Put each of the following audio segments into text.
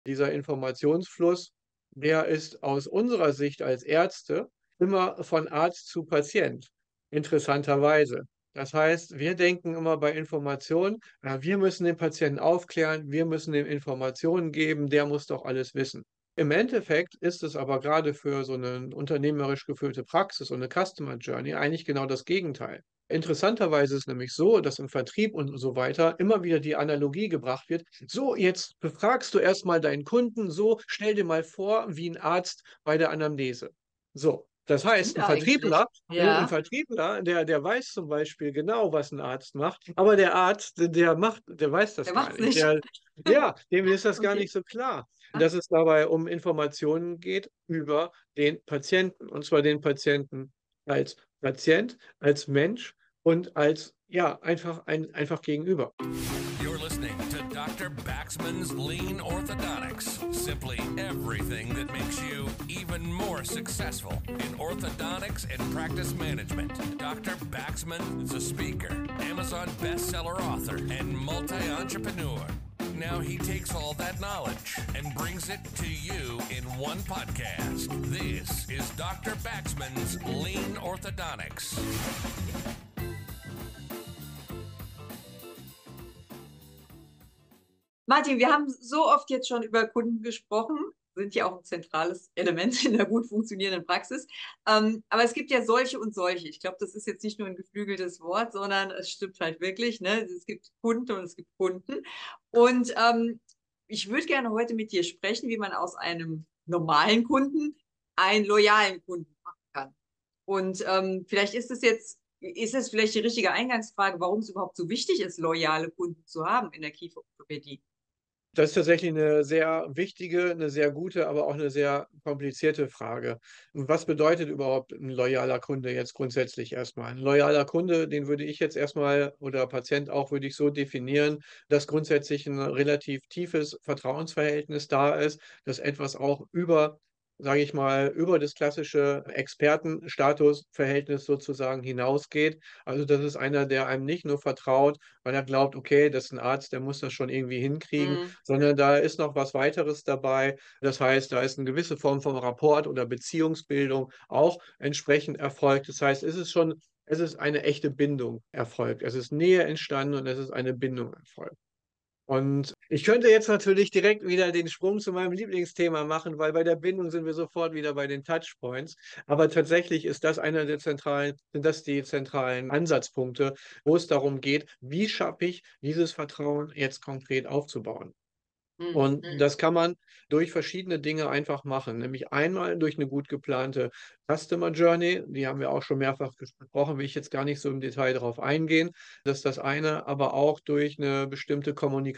Dieser Informationsfluss, der ist aus unserer Sicht als Ärzte immer von Arzt zu Patient, interessanterweise. Das heißt, wir denken immer bei Informationen, wir müssen den Patienten aufklären, wir müssen ihm Informationen geben, der muss doch alles wissen. Im Endeffekt ist es aber gerade für so eine unternehmerisch geführte Praxis und eine Customer Journey eigentlich genau das Gegenteil. Interessanterweise ist es nämlich so, dass im Vertrieb und so weiter immer wieder die Analogie gebracht wird: „So, jetzt befragst du erst mal deinen Kunden, so, stell dir mal vor, wie ein Arzt bei der Anamnese.“ So, das heißt, Stimmt ein eigentlich. Vertriebler 'n Ja, Vertriebler, der weiß zum Beispiel genau, was ein Arzt macht, aber der Arzt, der weiß das der gar macht's nicht. nicht. Dem ist das gar Okay. nicht so klar, Ah, dass es dabei um Informationen geht über den Patienten, und zwar den Patienten als Patient, als Mensch und als, ja, einfach Gegenüber. You're listening to Dr. Baxman's Lean Orthodontics. Simply everything that makes you even more successful in orthodontics and practice management. Dr. Baxman is a speaker, Amazon bestseller author, and multi-entrepreneur. Now he takes all that knowledge and brings it to you in one podcast. This is Dr. Baxman's Lean Orthodontics. Martin, wir haben so oft jetzt schon über Kunden gesprochen, sind ja auch ein zentrales Element in 'ner gut funktionierenden Praxis. Aber es gibt ja solche und solche. Ich glaube, das ist jetzt nicht nur ein geflügeltes Wort, sondern es stimmt halt wirklich, ne? Es gibt Kunden und es gibt Kunden. Und, ich würde gerne heute mit dir sprechen, wie man aus einem normalen Kunden einen loyalen Kunden machen kann. Und, vielleicht ist es vielleicht die richtige Eingangsfrage, warum es überhaupt so wichtig ist, loyale Kunden zu haben in der Kieferorthopädie? Das ist tatsächlich eine sehr wichtige, eine sehr gute, aber auch eine sehr komplizierte Frage. Was bedeutet überhaupt ein loyaler Kunde jetzt grundsätzlich erstmal? Ein loyaler Kunde, den würde ich jetzt erstmal, oder Patient auch, würde ich so definieren, dass grundsätzlich ein relativ tiefes Vertrauensverhältnis da ist, dass etwas auch über, sage ich mal, über das klassische Expertenstatusverhältnis sozusagen hinausgeht. Also, das ist einer, der einem nicht nur vertraut, weil er glaubt: „Okay, das ist ein Arzt, der muss das schon irgendwie hinkriegen“, Mhm. sondern da ist noch was Weiteres dabei. Das heißt, da ist eine gewisse Form von Rapport oder Beziehungsbildung auch entsprechend erfolgt. Das heißt, es ist eine echte Bindung erfolgt. Es ist Nähe entstanden und es ist eine Bindung erfolgt. Und ich könnte jetzt natürlich direkt wieder den Sprung zu meinem Lieblingsthema machen, weil bei der Bindung sind wir sofort wieder bei den Touchpoints. Aber tatsächlich ist das einer der zentralen sind das die zentralen Ansatzpunkte, wo es darum geht: Wie schaffe ich, dieses Vertrauen jetzt konkret aufzubauen? Mhm, Und mhm. das kann man durch verschiedene Dinge einfach machen, nämlich einmal durch eine gut geplante Customer Journey, die haben wir auch schon mehrfach besprochen, will ich jetzt gar nicht so im Detail darauf eingehen. Das ist das eine, aber auch durch eine bestimmte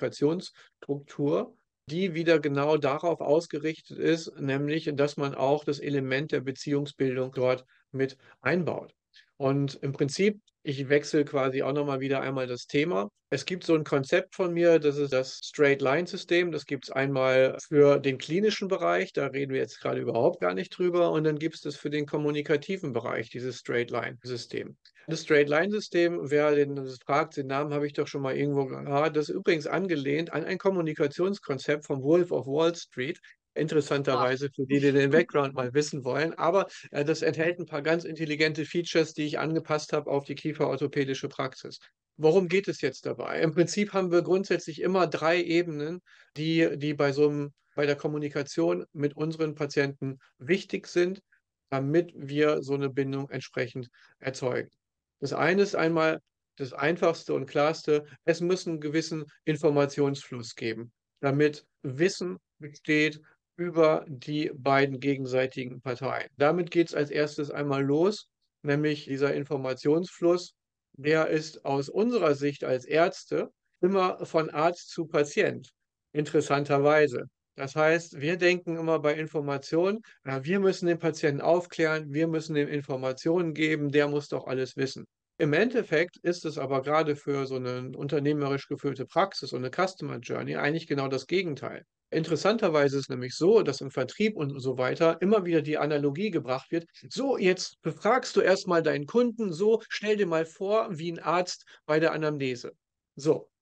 Kommunikationsstruktur, die wieder genau darauf ausgerichtet ist, nämlich, dass man auch das Element der Beziehungsbildung dort mit einbaut. Und im Prinzip, ich wechsle quasi auch noch mal wieder einmal das Thema. Es gibt so ein Konzept von mir, das ist das Straight-Line-System. Das gibt es einmal für den klinischen Bereich, da reden wir jetzt gerade überhaupt gar nicht drüber, und dann gibt es das für den kommunikativen Bereich, dieses Straight-Line-System. Das Straight-Line-System, wer den das fragt, den Namen habe ich doch schon mal irgendwo gehört, das ist übrigens angelehnt an ein Kommunikationskonzept vom Wolf of Wall Street. Ach, Interessanterweise für die, die den Background mal wissen wollen. Aber, das enthält ein paar ganz intelligente Features, die ich angepasst habe auf die kieferorthopädische Praxis. Worum geht es jetzt dabei? Im Prinzip haben wir grundsätzlich immer 3 Ebenen, die bei der Kommunikation mit unseren Patienten wichtig sind, damit wir so eine Bindung entsprechend erzeugen. Das eine ist einmal das Einfachste und Klarste: Es muss 'n gewissen Informationsfluss geben, damit Wissen besteht über die beiden gegenseitigen Parteien. Damit geht's als Erstes einmal los, nämlich dieser Informationsfluss, der ist aus unserer Sicht als Ärzte immer von Arzt zu Patient, interessanterweise. Das heißt, wir denken immer bei Informationen, wir müssen den Patienten aufklären, wir müssen ihm Informationen geben, der muss doch alles wissen. Im Endeffekt ist es aber gerade für so eine unternehmerisch geführte Praxis und eine Customer Journey eigentlich genau das Gegenteil. Interessanterweise ist es nämlich so, dass im Vertrieb und so weiter immer wieder die Analogie gebracht wird: „So, jetzt befragst du erst mal deinen Kunden, so, stell dir mal vor, wie ein Arzt bei der Anamnese.“ So,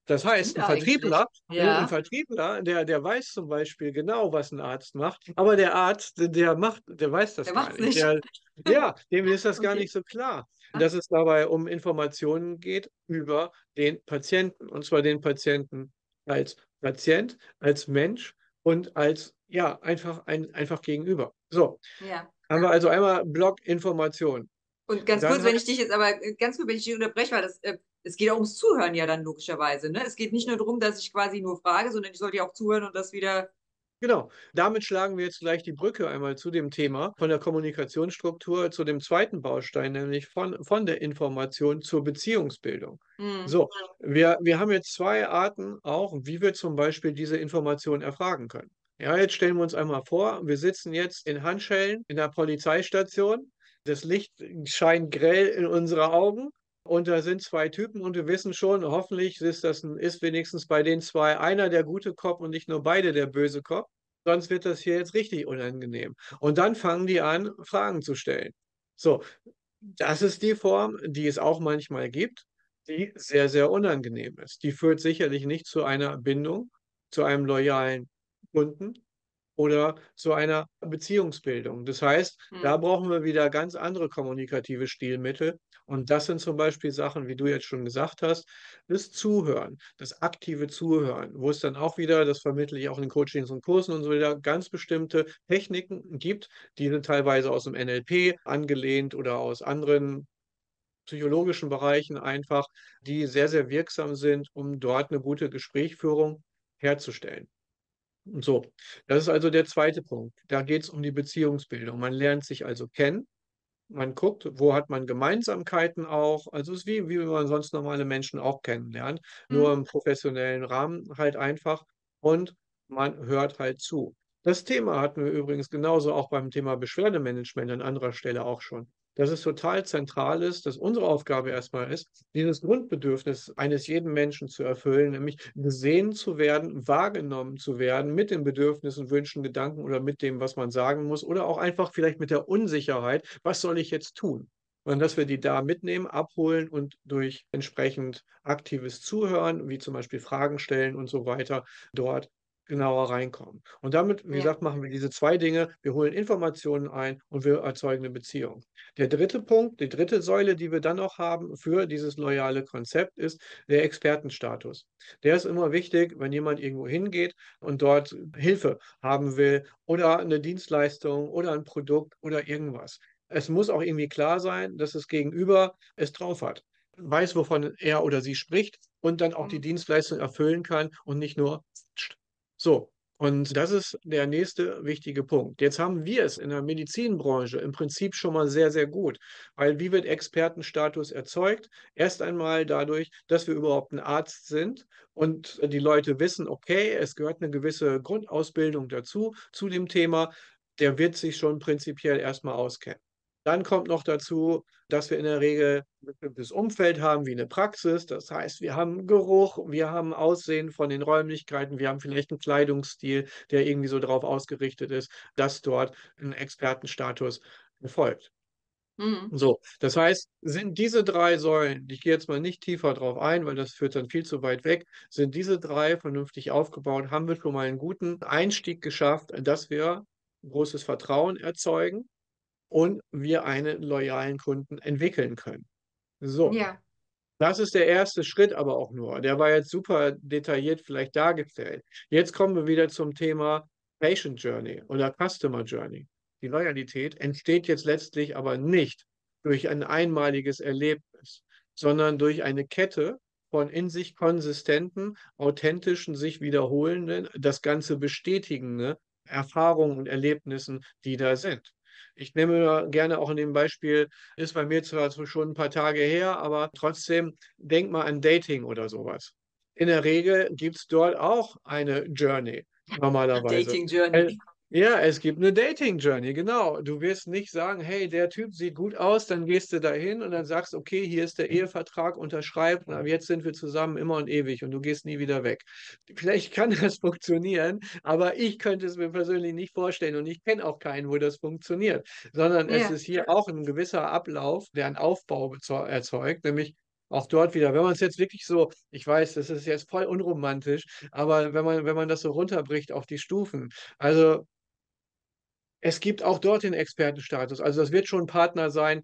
Das heißt, Stimmt eigentlich. ein Ja, Vertriebler, der weiß zum Beispiel genau, was ein Arzt macht, aber der Arzt, der weiß das der gar macht's nicht. nicht. Ja, dem ist das gar Okay. nicht so klar, Ah, dass es dabei um Informationen geht über den Patienten. Und zwar den Patienten als Patient, als Mensch und als, ja, einfach gegenüber. So, ja. haben wir also einmal Block Information. Und ganz Dann kurz, wenn ich dich jetzt aber ganz kurz, wenn ich dich unterbreche, weil es geht auch ums Zuhören ja dann logischerweise, ne? Es geht nicht nur darum, dass ich quasi nur frage, sondern ich sollte ja auch zuhören und das wieder. Genau, damit schlagen wir jetzt gleich die Brücke einmal zu dem Thema von der Kommunikationsstruktur zu dem zweiten Baustein, nämlich von der Information zur Beziehungsbildung. Hm, So, wir haben jetzt zwei Arten auch, wie wir zum Beispiel diese Information erfragen können. Ja, jetzt stellen wir uns einmal vor, wir sitzen jetzt in Handschellen in der Polizeistation. Das Licht scheint grell in unsere Augen. Und da sind zwei Typen und wir wissen schon, hoffentlich ist wenigstens bei den zwei einer der gute Cop und nicht nur beide der böse Cop. Sonst wird das hier jetzt richtig unangenehm. Und dann fangen die an, Fragen zu stellen. So, das ist die Form, die es auch manchmal gibt, die sehr, sehr unangenehm ist. Die führt sicherlich nicht zu einer Bindung, zu einem loyalen Kunden oder zu einer Beziehungsbildung. Das heißt, da hm. brauchen wir wieder ganz andere kommunikative Stilmittel. Und das sind zum Beispiel Sachen, wie du jetzt schon gesagt hast, das Zuhören, das aktive Zuhören, wo es dann auch wieder, das vermittle ich auch in Coachings und Kursen und so wieder, ganz bestimmte Techniken gibt, die sind teilweise aus dem NLP angelehnt oder aus anderen psychologischen Bereichen einfach, die sehr, sehr wirksam sind, um dort eine gute Gesprächsführung herzustellen. So, das ist also der zweite Punkt. Da geht es um die Beziehungsbildung. Man lernt sich also kennen. Man guckt, wo hat man Gemeinsamkeiten auch. Also es ist wie man sonst normale Menschen auch kennenlernt, Hm. nur im professionellen Rahmen halt einfach. Und man hört halt zu. Das Thema hatten wir übrigens genauso auch beim Thema Beschwerdemanagement an anderer Stelle auch schon. Dass es total zentral ist, dass unsere Aufgabe erstmal ist, dieses Grundbedürfnis eines jeden Menschen zu erfüllen, nämlich gesehen zu werden, wahrgenommen zu werden mit den Bedürfnissen, Wünschen, Gedanken oder mit dem, was man sagen muss oder auch einfach vielleicht mit der Unsicherheit, was soll ich jetzt tun? Und dass wir die da mitnehmen, abholen und durch entsprechend aktives Zuhören, wie zum Beispiel Fragen stellen und so weiter, dort genauer reinkommen. Und damit, wie Ja, gesagt, machen wir diese zwei Dinge. Wir holen Informationen ein und wir erzeugen eine Beziehung. Der dritte Punkt, die dritte Säule, die wir dann noch haben für dieses loyale Konzept, ist der Expertenstatus. Der ist immer wichtig, wenn jemand irgendwo hingeht und dort Hilfe haben will oder eine Dienstleistung oder ein Produkt oder irgendwas. Es muss auch irgendwie klar sein, dass das Gegenüber es drauf hat, weiß, wovon er oder sie spricht und dann auch die hm. Dienstleistung erfüllen kann und nicht nur so. Und das ist der nächste wichtige Punkt. Jetzt haben wir es in der Medizinbranche im Prinzip schon mal sehr, sehr gut, weil wie wird Expertenstatus erzeugt? Erst einmal dadurch, dass wir überhaupt ein Arzt sind und die Leute wissen, okay, es gehört eine gewisse Grundausbildung dazu, zu dem Thema, der wird sich schon prinzipiell erstmal auskennen. Dann kommt noch dazu, dass wir in der Regel ein bestimmtes Umfeld haben, wie eine Praxis. Das heißt, wir haben Geruch, wir haben Aussehen von den Räumlichkeiten, wir haben vielleicht einen Kleidungsstil, der irgendwie so darauf ausgerichtet ist, dass dort ein Expertenstatus erfolgt. Hm. So, das heißt, sind diese drei Säulen, ich gehe jetzt mal nicht tiefer drauf ein, weil das führt dann viel zu weit weg, sind diese drei vernünftig aufgebaut, haben wir schon mal einen guten Einstieg geschafft, dass wir großes Vertrauen erzeugen und wir einen loyalen Kunden entwickeln können. So, Ja, das ist der erste Schritt aber auch nur. Der war jetzt super detailliert vielleicht dargestellt. Jetzt kommen wir wieder zum Thema Patient Journey oder Customer Journey. Die Loyalität entsteht jetzt letztlich aber nicht durch ein einmaliges Erlebnis, sondern durch eine Kette von in sich konsistenten, authentischen, sich wiederholenden, das Ganze bestätigende Erfahrungen und Erlebnissen, die da sind. Ich nehme gerne auch in dem Beispiel, ist bei mir zwar so schon ein paar Tage her, aber trotzdem, denk mal an Dating oder sowas. In der Regel gibt es dort auch eine Journey, normalerweise. Dating Journey. Ja, es gibt eine Dating Journey, genau. Du wirst nicht sagen, hey, der Typ sieht gut aus, dann gehst du dahin und dann sagst, okay, hier ist der Ehevertrag, unterschreib, und ab jetzt sind wir zusammen immer und ewig und du gehst nie wieder weg. Vielleicht kann das funktionieren, aber ich könnte es mir persönlich nicht vorstellen und ich kenne auch keinen, wo das funktioniert, sondern es Ja, ist hier auch ein gewisser Ablauf, der einen Aufbau erzeugt, nämlich auch dort wieder, wenn man es jetzt wirklich so, ich weiß, das ist jetzt voll unromantisch, aber wenn man das so runterbricht auf die Stufen, also es gibt auch dort den Expertenstatus. Also das wird schon ein Partner sein,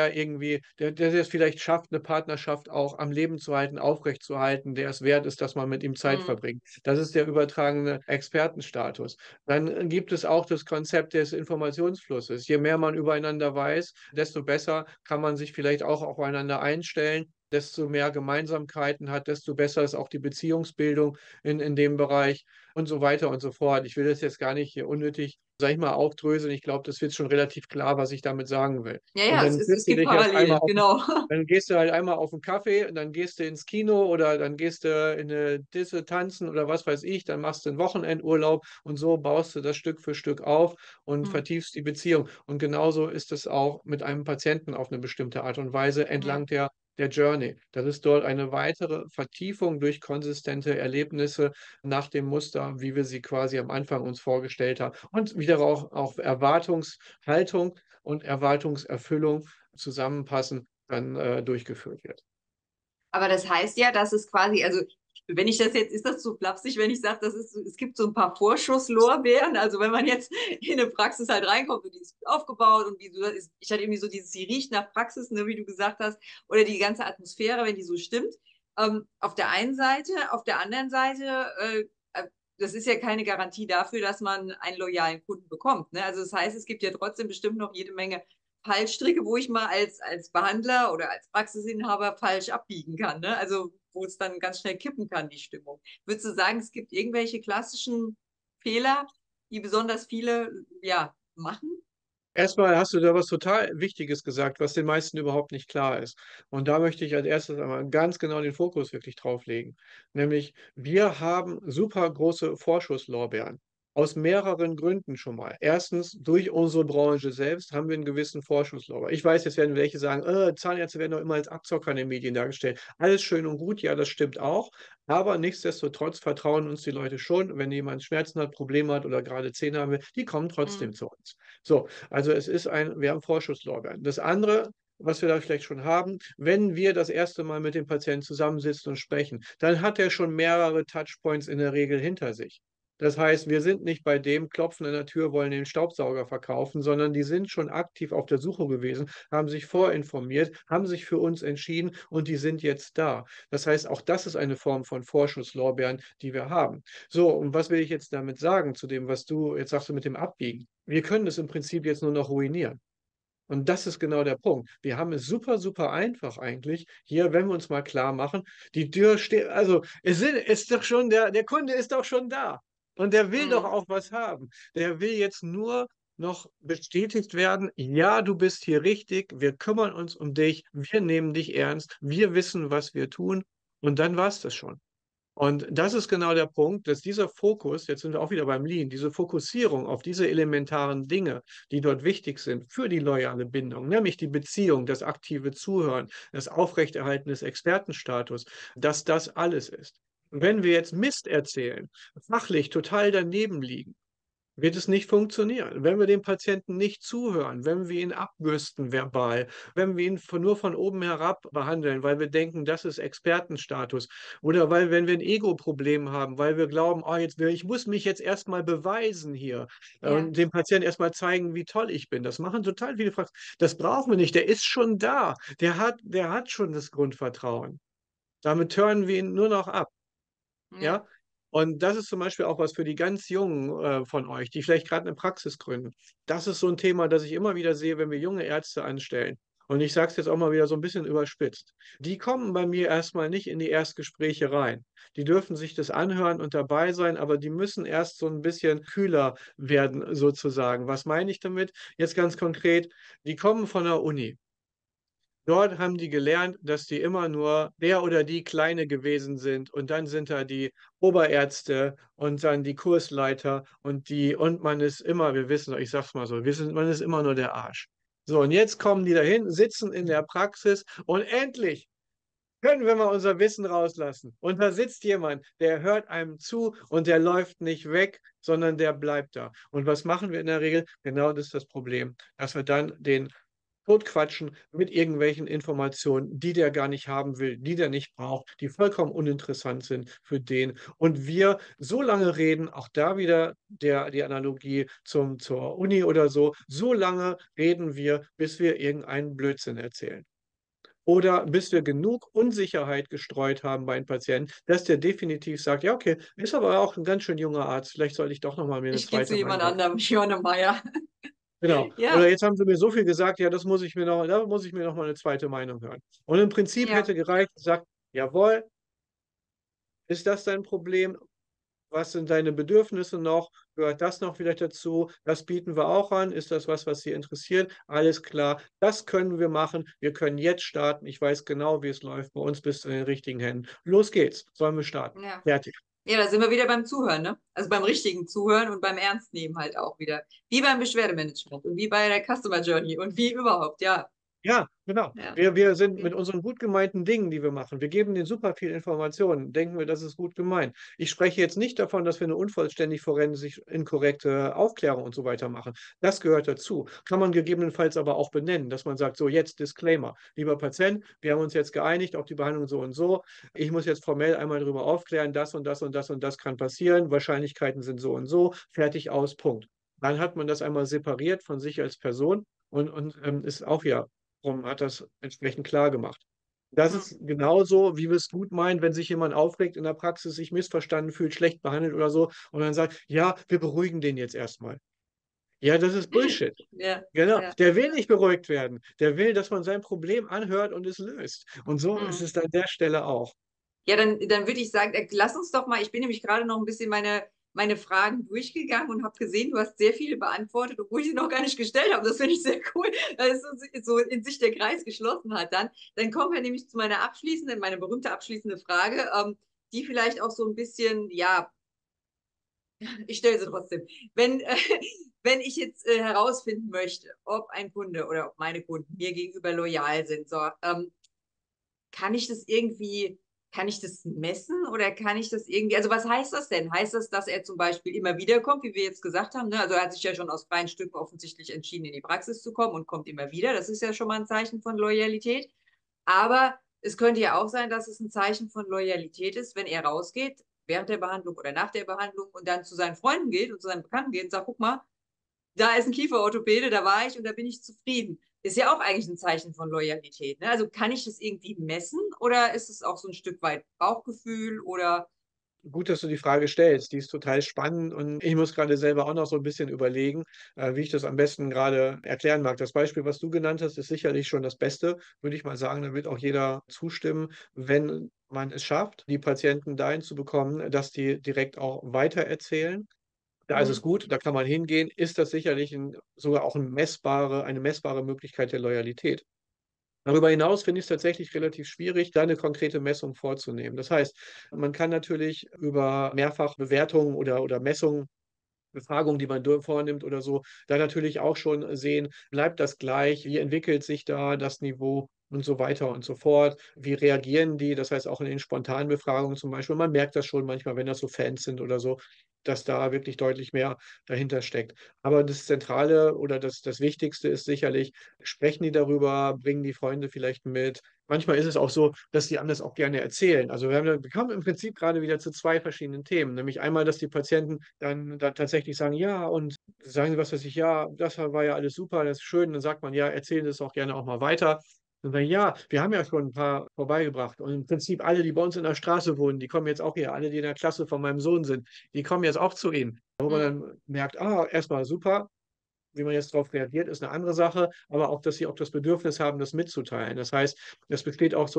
der es vielleicht schafft, eine Partnerschaft auch am Leben zu halten, aufrechtzuerhalten, der es wert ist, dass man mit ihm Zeit Mhm. verbringt. Das ist der übertragene Expertenstatus. Dann gibt es auch das Konzept des Informationsflusses. Je mehr man übereinander weiß, desto besser kann man sich vielleicht auch aufeinander einstellen. Desto mehr Gemeinsamkeiten hat, desto besser ist auch die Beziehungsbildung in dem Bereich und so weiter und so fort. Ich will das jetzt gar nicht hier unnötig, sag ich mal, aufdröseln. Ich glaube, das wird schon relativ klar, was ich damit sagen will. Ja, Und ja, dann es triffst du gibt dich erst einmal Parallelen, genau. dann gehst du halt einmal auf einen Kaffee, und dann gehst du ins Kino oder dann gehst du in eine Disse tanzen oder was weiß ich, dann machst du einen Wochenendurlaub und so baust du das Stück für Stück auf und Mhm. vertiefst die Beziehung. Und genauso ist es auch mit einem Patienten auf eine bestimmte Art und Weise Ja. entlang der Journey. Das ist dort eine weitere Vertiefung durch konsistente Erlebnisse nach dem Muster, wie wir sie quasi am Anfang uns vorgestellt haben. Und wieder auch Erwartungshaltung und Erwartungserfüllung zusammenpassen, dann durchgeführt wird. Aber das heißt ja, dass es quasi, also wenn ich das jetzt, ist das zu flapsig, wenn ich sage, es gibt so ein paar Vorschusslorbeeren. Also wenn man jetzt in eine Praxis halt reinkommt und die ist gut aufgebaut und ich hatte irgendwie so dieses, sie riecht nach Praxis, ne, wie du gesagt hast, oder die ganze Atmosphäre, wenn die so stimmt. Auf der einen Seite, auf der anderen Seite, das ist ja keine Garantie dafür, dass man einen loyalen Kunden bekommt. Ne? Also das heißt, es gibt ja trotzdem bestimmt noch jede Menge Fallstricke, wo ich mal als Behandler oder als Praxisinhaber falsch abbiegen kann. Ne? Also wo es dann ganz schnell kippen kann, die Stimmung. Würdest du sagen, es gibt irgendwelche klassischen Fehler, die besonders viele ja, machen? Erstmal hast du da was total Wichtiges gesagt, was den meisten überhaupt nicht klar ist. Und da möchte ich als erstes einmal ganz genau den Fokus wirklich drauf legen. Nämlich, wir haben super große Vorschusslorbeeren. Aus mehreren Gründen schon mal. Erstens, durch unsere Branche selbst haben wir einen gewissen Vorschusslorbeer. Ich weiß, jetzt werden welche sagen, Zahnärzte werden doch immer als Abzocker in den Medien dargestellt. Alles schön und gut, ja, das stimmt auch. Aber nichtsdestotrotz vertrauen uns die Leute schon, wenn jemand Schmerzen hat, Probleme hat oder gerade Zähne haben will, die kommen trotzdem Mhm. zu uns. So, also wir haben Vorschusslorbeeren. Das andere, was wir da vielleicht schon haben, wenn wir das erste Mal mit dem Patienten zusammensitzen und sprechen, dann hat er schon mehrere Touchpoints in der Regel hinter sich. Das heißt, wir sind nicht bei dem, klopfen an der Tür, wollen den Staubsauger verkaufen, sondern die sind schon aktiv auf der Suche gewesen, haben sich vorinformiert, haben sich für uns entschieden und die sind jetzt da. Das heißt, auch das ist eine Form von Vorschusslorbeeren, die wir haben. So, und was will ich jetzt damit sagen zu dem, was du jetzt sagst, mit dem Abbiegen? Wir können es im Prinzip jetzt nur noch ruinieren. Und das ist genau der Punkt. Wir haben es super, super einfach eigentlich. Hier, wenn wir uns mal klar machen, die Tür steht, also ist doch schon, der Kunde ist doch schon da. Und der will doch Mhm. auch was haben. Der will jetzt nur noch bestätigt werden, ja, du bist hier richtig, wir kümmern uns um dich, wir nehmen dich ernst, wir wissen, was wir tun. Und dann war es das schon. Und das ist genau der Punkt, dass dieser Fokus, jetzt sind wir auch wieder beim Lean, diese Fokussierung auf diese elementaren Dinge, die dort wichtig sind für die loyale Bindung, nämlich die Beziehung, das aktive Zuhören, das Aufrechterhalten des Expertenstatus, dass das alles ist. Und wenn wir jetzt Mist erzählen, fachlich total daneben liegen, wird es nicht funktionieren. Wenn wir dem Patienten nicht zuhören, wenn wir ihn abbürsten verbal, wenn wir ihn nur von oben herab behandeln, weil wir denken, das ist Expertenstatus, oder wenn wir ein Ego-Problem haben, weil wir glauben, oh, ich muss mich jetzt erstmal beweisen hier Ja. und dem Patienten erstmal zeigen, wie toll ich bin. Das machen total viele Praxen. Das brauchen wir nicht. Der ist schon da. Der hat schon das Grundvertrauen. Damit turnen wir ihn nur noch ab. Ja. Ja, und das ist zum Beispiel auch was für die ganz Jungen von euch, die vielleicht gerade eine Praxis gründen. Das ist so ein Thema, das ich immer wieder sehe, wenn wir junge Ärzte anstellen. Und ich sage es jetzt auch mal wieder so ein bisschen überspitzt. Die kommen bei mir erstmal nicht in die Erstgespräche rein. Die dürfen sich das anhören und dabei sein, aber die müssen erst so ein bisschen kühler werden, sozusagen. Was meine ich damit? Jetzt ganz konkret, die kommen von der Uni. Dort haben die gelernt, dass die immer nur der oder die Kleine gewesen sind und dann sind da die Oberärzte und dann die Kursleiter und man ist immer, wir wissen, ich sag's mal so, man ist immer nur der Arsch. So, und jetzt kommen die dahin, sitzen in der Praxis und endlich können wir mal unser Wissen rauslassen. Und da sitzt jemand, der hört einem zu und der läuft nicht weg, sondern der bleibt da. Und was machen wir in der Regel? Genau das ist das Problem, dass wir dann den totquatschen mit irgendwelchen Informationen, die der gar nicht haben will, die der nicht braucht, die vollkommen uninteressant sind für den. Und wir so lange reden, auch da wieder die Analogie zur Uni oder so lange reden wir, bis wir irgendeinen Blödsinn erzählen. Oder bis wir genug Unsicherheit gestreut haben bei einem Patienten, dass der definitiv sagt, ja, okay, ist aber auch ein ganz schön junger Arzt, vielleicht sollte ich doch noch mal mir eine Ich gehe zu zweite jemand Meinung. anderem, Johanne Meyer. Genau. Oder Ja, jetzt haben sie mir so viel gesagt, ja, da muss ich mir noch mal eine zweite Meinung hören. Und im Prinzip ja. hätte gereicht, sagt, jawohl, ist das dein Problem? Was sind deine Bedürfnisse noch? Gehört das noch vielleicht dazu? Das bieten wir auch an. Ist das was, was Sie interessiert? Alles klar. Das können wir machen. Wir können jetzt starten. Ich weiß genau, wie es läuft. Bei uns bist du in den richtigen Händen. Los geht's. Sollen wir starten? Ja. Fertig. Ja, da sind wir wieder beim Zuhören, ne? Also beim richtigen Zuhören und beim Ernstnehmen halt auch wieder. Wie beim Beschwerdemanagement und wie bei der Customer Journey und wie überhaupt, ja. Ja, genau. Ja, Wir sind okay. mit unseren gut gemeinten Dingen, die wir machen, wir geben denen super viel Informationen, denken wir, das ist gut gemeint. Ich spreche jetzt nicht davon, dass wir eine unvollständig forensisch inkorrekte Aufklärung und so weiter machen. Das gehört dazu. Kann man gegebenenfalls aber auch benennen, dass man sagt, so jetzt Disclaimer. Lieber Patient, wir haben uns jetzt geeinigt auf die Behandlung so und so. Ich muss jetzt formell einmal darüber aufklären, das und das und das und das kann passieren. Wahrscheinlichkeiten sind so und so. Fertig aus, Punkt. Dann hat man das einmal separiert von sich als Person und ist auch ja hat das entsprechend klar gemacht. Das Hm. ist genauso, wie wir es gut meinen, wenn sich jemand aufregt in der Praxis, sich missverstanden fühlt, schlecht behandelt oder so und dann sagt, ja, wir beruhigen den jetzt erstmal. Ja, das ist Bullshit. Ja, Genau. ja. Der will nicht beruhigt werden. Der will, dass man sein Problem anhört und es löst. Und so ist Hm. es an der Stelle auch. Ja, dann würde ich sagen, lass uns doch mal, ich bin nämlich gerade noch ein bisschen meine Fragen durchgegangen und habe gesehen, du hast sehr viele beantwortet, obwohl ich sie noch gar nicht gestellt habe. Das finde ich sehr cool, dass so in sich der Kreis geschlossen hat dann. Dann kommen wir nämlich zu meine berühmte abschließende Frage, die vielleicht auch so ein bisschen, ja, ich stelle sie trotzdem. Wenn ich jetzt herausfinden möchte, ob ein Kunde oder ob meine Kunden mir gegenüber loyal sind, so, kann ich das irgendwie, kann ich das messen oder kann ich das irgendwie, also was heißt das denn? Heißt das, dass er zum Beispiel immer wieder kommt, wie wir jetzt gesagt haben, ne? Also er hat sich ja schon aus freien Stücken offensichtlich entschieden, in die Praxis zu kommen und kommt immer wieder. Das ist ja schon mal ein Zeichen von Loyalität. Aber es könnte ja auch sein, dass es ein Zeichen von Loyalität ist, wenn er rausgeht, während der Behandlung oder nach der Behandlung und dann zu seinen Freunden geht und zu seinen Bekannten geht und sagt, guck mal, da ist ein Kieferorthopäde, da war ich und da bin ich zufrieden. Ist ja auch eigentlich ein Zeichen von Loyalität. Ne? Also kann ich das irgendwie messen oder ist es auch so ein Stück weit Bauchgefühl oder Gut, dass du die Frage stellst. Die ist total spannend und ich muss gerade selber auch noch so ein bisschen überlegen, wie ich das am besten gerade erklären mag. Das Beispiel, was du genannt hast, ist sicherlich schon das Beste, würde ich mal sagen. Da wird auch jeder zustimmen, wenn man es schafft, die Patienten dahin zu bekommen, dass die direkt auch weitererzählen. Da ist es hm, gut, da kann man hingehen. Ist das sicherlich sogar auch eine messbare Möglichkeit der Loyalität. Darüber hinaus finde ich es tatsächlich relativ schwierig, da eine konkrete Messung vorzunehmen. Das heißt, man kann natürlich über Mehrfachbewertungen oder Messungen, Befragungen, die man vornimmt oder so, da natürlich auch schon sehen, bleibt das gleich, wie entwickelt sich da das Niveau und so weiter und so fort. Wie reagieren die? Das heißt auch in den spontanen Befragungen zum Beispiel. Man merkt das schon manchmal, wenn das so Fans sind oder so, dass da wirklich deutlich mehr dahinter steckt. Aber das Zentrale oder das Wichtigste ist sicherlich, sprechen die darüber, bringen die Freunde vielleicht mit. Manchmal ist es auch so, dass die einem auch gerne erzählen. Also wir kommen im Prinzip gerade wieder zu zwei verschiedenen Themen. Nämlich einmal, dass die Patienten dann tatsächlich sagen, ja, und sagen sie was weiß ich, ja, das war ja alles super, das ist schön. Dann sagt man, ja, erzählen Sie es auch gerne auch mal weiter. Dann sagen, ja, wir haben ja schon ein paar vorbeigebracht. Und im Prinzip alle, die bei uns in der Straße wohnen, die kommen jetzt auch hier, alle, die in der Klasse von meinem Sohn sind, die kommen jetzt auch zu Ihnen. Wo man hm, dann merkt, ah, erstmal super, wie man jetzt darauf reagiert, ist eine andere Sache, aber auch, dass sie auch das Bedürfnis haben, das mitzuteilen. Das heißt, es besteht auch so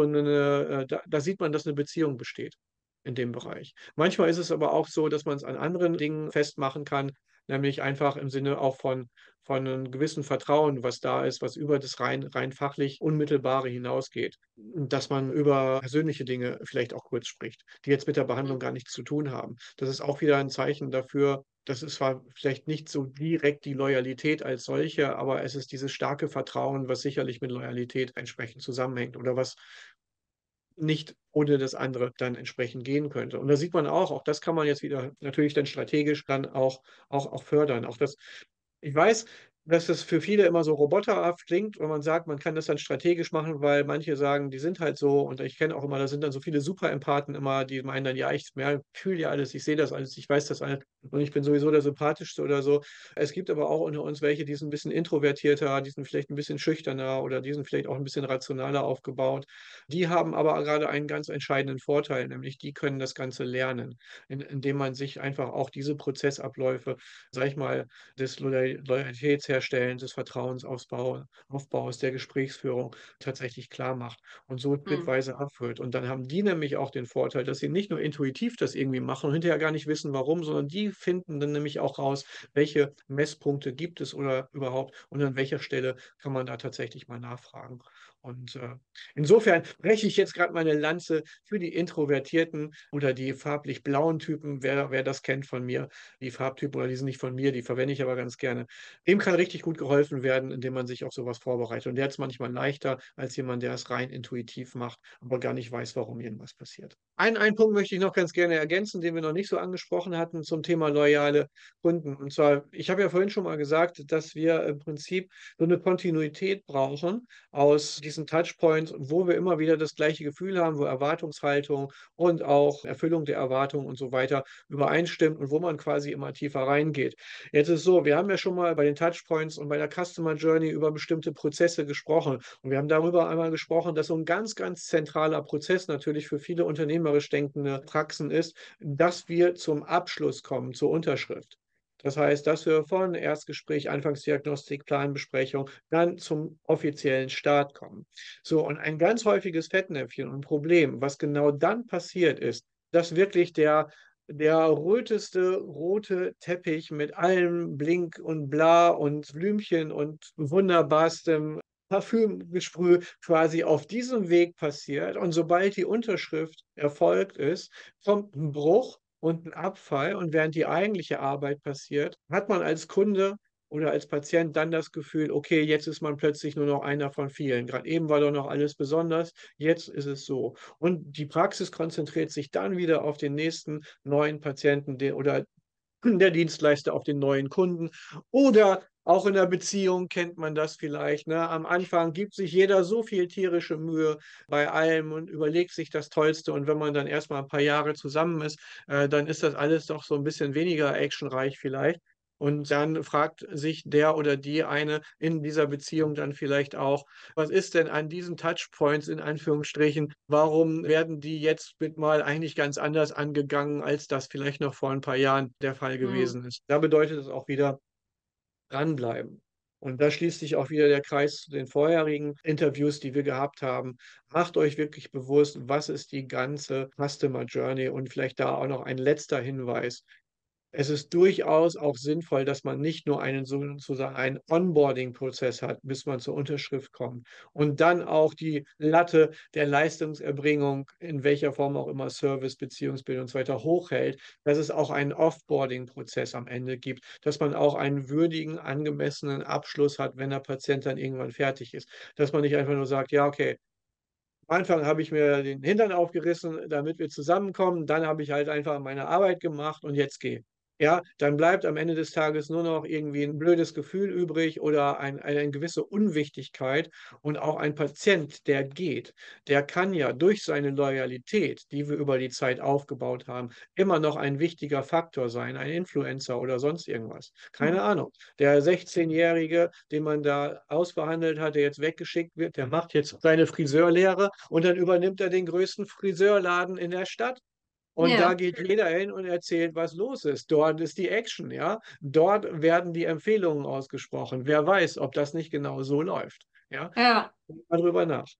da sieht man, dass eine Beziehung besteht in dem Bereich. Manchmal ist es aber auch so, dass man es an anderen Dingen festmachen kann, nämlich einfach im Sinne auch von einem gewissen Vertrauen, was da ist, was über das rein fachlich Unmittelbare hinausgeht. Dass man über persönliche Dinge vielleicht auch kurz spricht, die jetzt mit der hm. Behandlung gar nichts zu tun haben. Das ist auch wieder ein Zeichen dafür, das ist zwar vielleicht nicht so direkt die Loyalität als solche, aber es ist dieses starke Vertrauen, was sicherlich mit Loyalität entsprechend zusammenhängt oder was nicht ohne das andere dann entsprechend gehen könnte. Und da sieht man auch das kann man jetzt wieder natürlich dann strategisch dann auch fördern. Auch das, ich weiß, dass es für viele immer so roboterhaft klingt, wenn man sagt, man kann das dann strategisch machen, weil manche sagen, die sind halt so. Und ich kenne auch immer, da sind dann so viele Superempathen immer, die meinen dann, ja, ich fühle ja alles, ich sehe das alles, ich weiß das alles und ich bin sowieso der Sympathischste oder so. Es gibt aber auch unter uns welche, die sind ein bisschen introvertierter, die sind vielleicht ein bisschen schüchterner oder die sind vielleicht auch ein bisschen rationaler aufgebaut. Die haben aber gerade einen ganz entscheidenden Vorteil, nämlich die können das Ganze lernen, indem man sich einfach auch diese Prozessabläufe, sag ich mal, des Loyalitätsherstellens, des Aufbaus, der Gesprächsführung tatsächlich klar macht und so Hm. schrittweise abführt. Und dann haben die nämlich auch den Vorteil, dass sie nicht nur intuitiv das irgendwie machen und hinterher gar nicht wissen, warum, sondern die finden dann nämlich auch raus, welche Messpunkte gibt es oder überhaupt und an welcher Stelle kann man da tatsächlich mal nachfragen. Und insofern breche ich jetzt gerade meine Lanze für die Introvertierten oder die farblich blauen Typen, wer das kennt von mir, die Farbtypen, oder die sind nicht von mir, die verwende ich aber ganz gerne. Dem kann richtig gut geholfen werden, indem man sich auf sowas vorbereitet. Und der hat es manchmal leichter als jemand, der es rein intuitiv macht, aber gar nicht weiß, warum irgendwas passiert. Einen Punkt möchte ich noch ganz gerne ergänzen, den wir noch nicht so angesprochen hatten zum Thema loyale Kunden. Und zwar, ich habe ja vorhin schon mal gesagt, dass wir im Prinzip so eine Kontinuität brauchen aus diesen Touchpoints, wo wir immer wieder das gleiche Gefühl haben, wo Erwartungshaltung und auch Erfüllung der Erwartungen und so weiter übereinstimmt und wo man quasi immer tiefer reingeht. Jetzt ist es so, wir haben ja schon mal bei den Touchpoints und bei der Customer Journey über bestimmte Prozesse gesprochen. Und wir haben darüber einmal gesprochen, dass so ein ganz, ganz zentraler Prozess natürlich für viele unternehmerisch denkende Praxen ist, dass wir zum Abschluss kommen, zur Unterschrift. Das heißt, dass wir von Erstgespräch, Anfangsdiagnostik, Planbesprechung dann zum offiziellen Start kommen. So, und ein ganz häufiges Fettnäpfchen und Problem, was genau dann passiert ist, dass wirklich der röteste rote Teppich mit allem Blink und Bla und Blümchen und wunderbarstem Parfümgesprüh quasi auf diesem Weg passiert. Und sobald die Unterschrift erfolgt ist, kommt ein Bruch und ein Abfall. Und während die eigentliche Arbeit passiert, hat man als Kunde oder als Patient dann das Gefühl, okay, jetzt ist man plötzlich nur noch einer von vielen. Gerade eben war doch noch alles besonders, jetzt ist es so. Und die Praxis konzentriert sich dann wieder auf den nächsten neuen Patienten oder der Dienstleister auf den neuen Kunden. Oder auch in der Beziehung kennt man das vielleicht. Ne? Am Anfang gibt sich jeder so viel tierische Mühe bei allem und überlegt sich das Tollste. Und wenn man dann erstmal ein paar Jahre zusammen ist, dann ist das alles doch so ein bisschen weniger actionreich vielleicht. Und dann fragt sich der oder die eine in dieser Beziehung dann vielleicht auch, was ist denn an diesen Touchpoints in Anführungsstrichen, warum werden die jetzt mit mal eigentlich ganz anders angegangen, als das vielleicht noch vor ein paar Jahren der Fall Hm. gewesen ist. Da bedeutet es auch wieder dranbleiben. Und da schließt sich auch wieder der Kreis zu den vorherigen Interviews, die wir gehabt haben. Macht euch wirklich bewusst, was ist die ganze Customer Journey und vielleicht da auch noch ein letzter Hinweis. Es ist durchaus auch sinnvoll, dass man nicht nur sozusagen einen Onboarding-Prozess hat, bis man zur Unterschrift kommt und dann auch die Latte der Leistungserbringung, in welcher Form auch immer, Service, Beziehungsbildung und so weiter, hochhält, dass es auch einen Offboarding-Prozess am Ende gibt, dass man auch einen würdigen, angemessenen Abschluss hat, wenn der Patient dann irgendwann fertig ist. Dass man nicht einfach nur sagt, ja, okay, am Anfang habe ich mir den Hintern aufgerissen, damit wir zusammenkommen. Dann habe ich halt einfach meine Arbeit gemacht und jetzt geh. Ja, dann bleibt am Ende des Tages nur noch irgendwie ein blödes Gefühl übrig oder eine gewisse Unwichtigkeit. Und auch ein Patient, der geht, der kann ja durch seine Loyalität, die wir über die Zeit aufgebaut haben, immer noch ein wichtiger Faktor sein, ein Influencer oder sonst irgendwas. Keine Ahnung. Der 16-Jährige, den man da ausverhandelt hat, der jetzt weggeschickt wird, der macht jetzt seine Friseurlehre und dann übernimmt er den größten Friseurladen in der Stadt. Und da Ja, geht jeder hin und erzählt, was los ist. Dort ist die Action, ja. Dort werden die Empfehlungen ausgesprochen. Wer weiß, ob das nicht genau so läuft. Ja, ja. denk mal drüber nach.